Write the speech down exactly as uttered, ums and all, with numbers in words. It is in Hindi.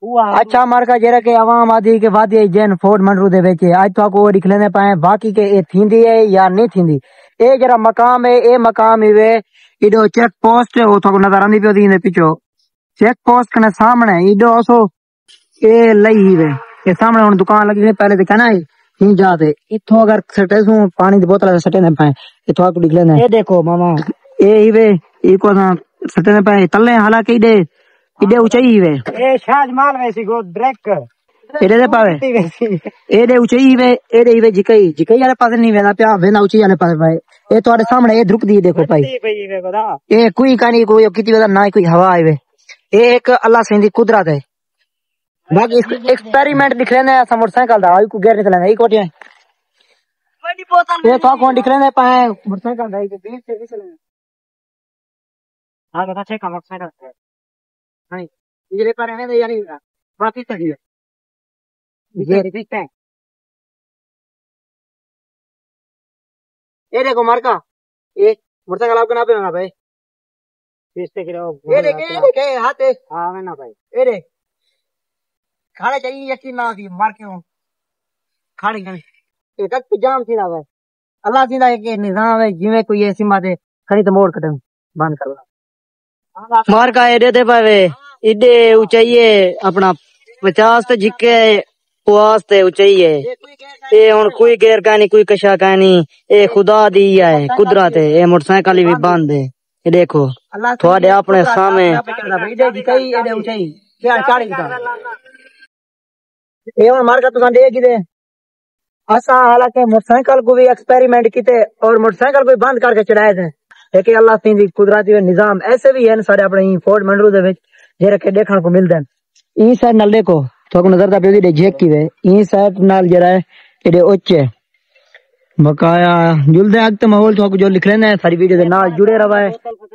अच्छा मार्का जरा के आवाम आदि के वादी जैन फोर्ड मंडरू दे विच आज तो को लिख लेने पाए बाकी के ए थींदी है या नहीं थींदी। ए जरा मकाम है ए मकाम इवे इडो चेक पोस्ट है वो तो नजर आंदी पियो दी पिछो चेक पोस्ट कने सामने इडो ओसो ए लई ही वे ये सामने हुन दुकान लगी है पहले देखा ना ही जाते इथो अगर सटे सु पानी दी बोतल सटे ने पाए इथो को लिख लेने ए देखो मामा ए ही वे इको ना सटे ने पाए तले हालांकि इडे इडे ऊंचाई वे ए शाजमाल वैसी गो ब्रेक एडे दे पावे एडे ऊंचाई वे एडे वे जिकई जिकई वाले पास नहीं वेना पिया वेना ऊंचाई वाले पास भाई ए तोड़े सामने ए धुक दी देखो भाई ए कोई कानी कोई किती वेदा ना कोई हवा आवे ए एक अल्लाह से दी कुदरत है। बाकी एक्सपेरिमेंट दिख रहे हैं मोटरसाइकिल दा आई को गेर निकलना ई कोटिया बड़ी बोतल ये तो कौन दिख रहे हैं पाए मोटरसाइकिल दा ई के बीच से निकलना हां बता चेक मोटरसाइकिल नहीं इधर पर है यानी बाकी तड़ी है ये रिपीट है ये देखो मार्का ये मोटरसाइकिल आपके ना पे होगा भाई पीछे गिरो ये देखे ये देखे हाथ हां मैं ना भाई ये देख खाने चाहिए यकीन ना थी मार क्यों खाने का ये तक जाम थी ना भाई अल्लाह सीधा एक निजाम है जिਵੇਂ कोई ऐसी माते खड़ी तो मोड़ कटम बंद कर मार का एडे दे पावे इडे ऊंचाई अपना पचास ते जिके पुआस ते ऊंचाई है ये हुन कोई गैर कहानी कोई कशा कहानी ए खुदा दी है कुदरत है ए मोटरसाइकिल भी बंद है ये देखो थोड़े अपने सामने इडे जिकई एडे ऊंचाई क्या चाड़ी का ए हुन मार का तुसा दे किदे असा हालांकि मोटरसाइकिल को भी एक्सपेरिमेंट किते और मोटरसाइकिल को बंद करके चढ़ाए थे लेकिन अल्लाह दी कुदरती निजाम ऐसे भी है सारे अपने फोर्ड मंडरू दे विच जे रखे देखने को मिलदे ई साइड नाल देखो तो नजर दा पे दी जेक की वे ई साइड नाल जरा है एडे ओचे बकाया जुलदे अग ते माहौल तो जो लिख लेना है सारी वीडियो दे नाल जुड़े रहा है।